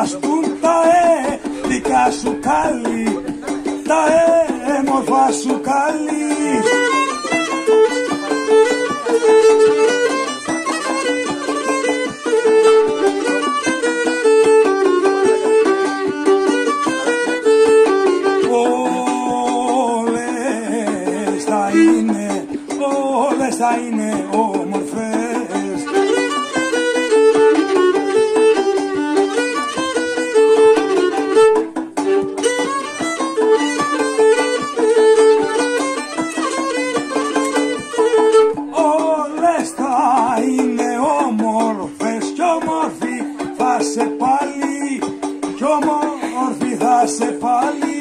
μοιραστούν τα δικά σου κάλλη, τα έμορφα σου κάλλη. Όλες θα είναι όμορφες. Όλες θα είναι όμορφες κι όμορφη θα σε πάλι, κι όμορφη θα σε πάλι.